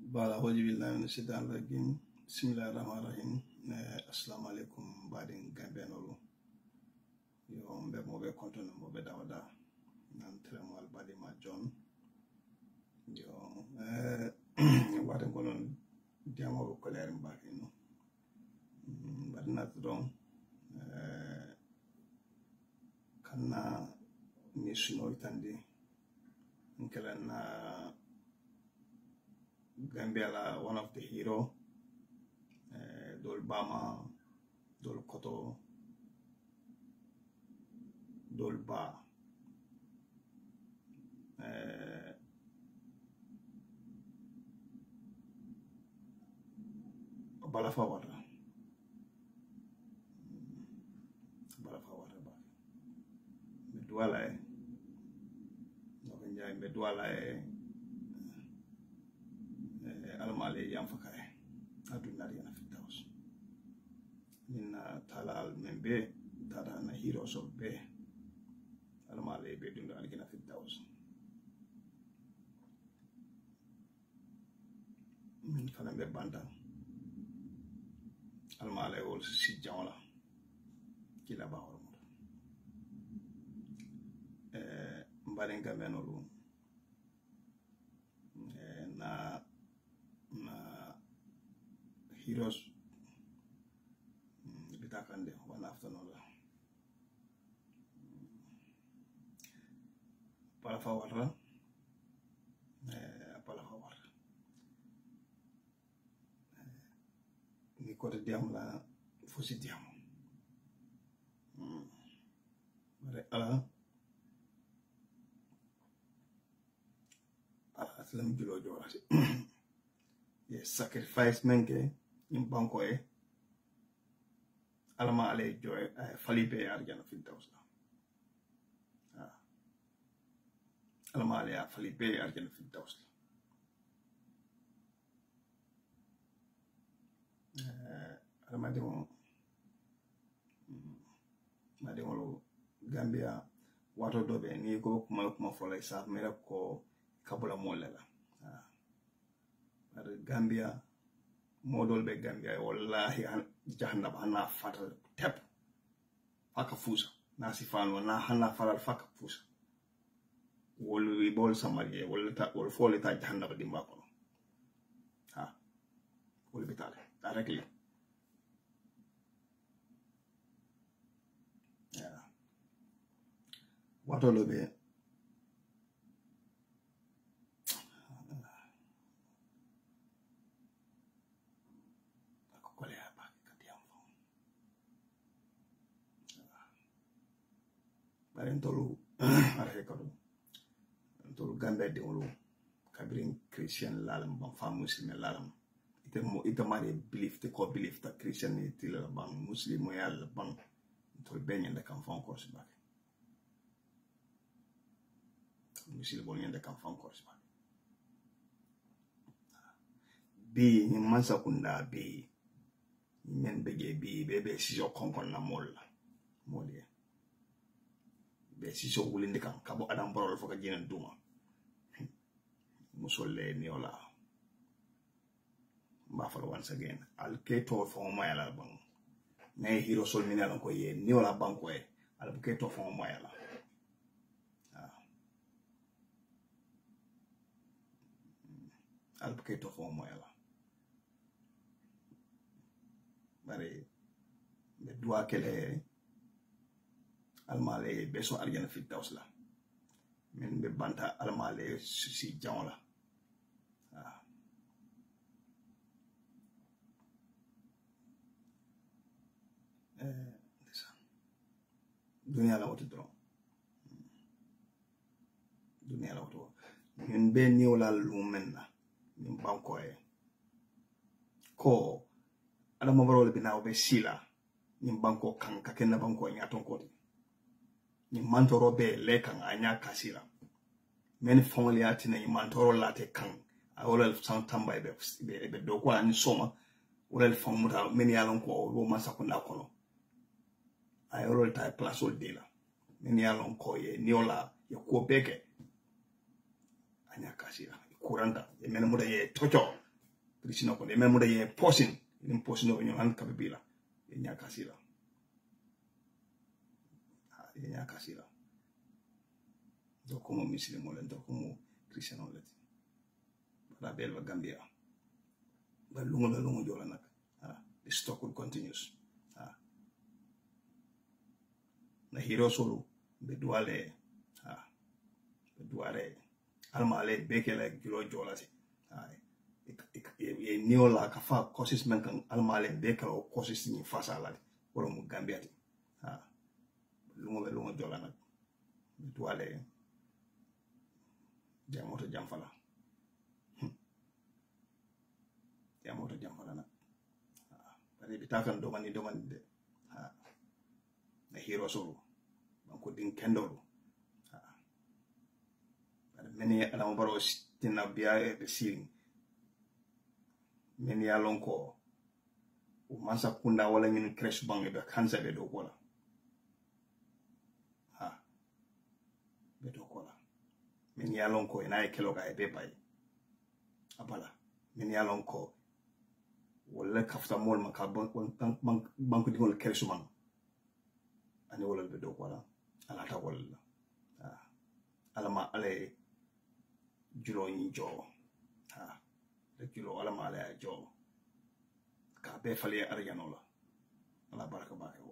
Bala hoji billahi min shaitan rajim. Bismillahir rahmanir rahim. Assalamu alaikum badin gambenolu. Yo mbe mo be kontono mo be dawada. Nan tremo al badi ma John. Yo wate konon diamo ko koler mbakino. Badna don kana ni suno itandi. Nkelana Gambia one of the hero dol Bama dol Koto dol Ba Balafa wata ba Medwala Medwala almale yam fakaye aduna yana fitaus minna talal membe tata na hero so be almale be dunda algina fitaus min fana be banda almale wol si jawla kila ba hormo mbarenga menolu na heroes bitakande one after another palafa warra ni kote diam la fosi diam bare ala aslam julo jorati yes sacrifice menke in banko alama ale joy falibe arjana fintaus alama ale falibe arjana fintaus alama demo mademo Gambia wato dobe ni ko kuma fola sa mera ko kabula molela Gambia modol be Gambia wallahi jahannab hana fatal tep faka fusa nasi fano na hana faral faka fusa wol bol samarie wol fole ta jahannab dimba ko wol bitale directly wato lo be Tolu tolu Gambia de wolo kabirin Christian lalam ban fa muslim lalam ite mari belief te ko belief ta Christianity la ban muslim ya la ban tolu benyen de kan fon course ba muslim bon yende kan fon course ba bi ni mansa kunda bi men bege bi bebe si jo konkon na molla moliye be si so wulinde kan kabo adam borol foka jenen duma musolle niola ba fal once again al keto fo mayala bang nay hero sol minala ko ye niola banko e al keto fo mayala al keto fo mayala bare be dua kele almale beso arjana fitaus la men be banta almale si jawla dunia la woto dron dunia la woto min be niwla lumenna min banko ko ala mo barol bi naw be sila min banko kan ka kenna banko nyaton ko ni mantoro be lekan anya kasira men family atina ni mantoro late kan a wala san tamba be do ko ani soma wala famuta men yalon ko wo masakunda kono ay wala ta place ol dela men yalon ko ye niola ye ko beke anya kasira kuranta e men muda ye tocho Krishna ko de memu da ye posin nim posino ñu han kabila ye nya kasila ye nya kasila do ko mo muslimo len do ko mo Christian len ba bel ba Gambia ba lungo jola nak the stock continues na hero solo be duale almale bekele julo jolati e niola ka fa courses men kan almale bekele o courses ni fasala wala mu Gambia ti lungo jola nak be duale jamoto jamfala nak bari bitakan domani de na hero solo banko din kendolo many alama baro tina biya be sin many alonko o masa kunda wala min crash bange be kansa be do kola be do kola many alonko ina e kelo ga e be bay abala many alonko wala kafta mol maka banko dingol crash man ani wala be do kola ala ta wala alama ale julo ni jo le julo alama ale jo ka be fali arjanola ala baraka ba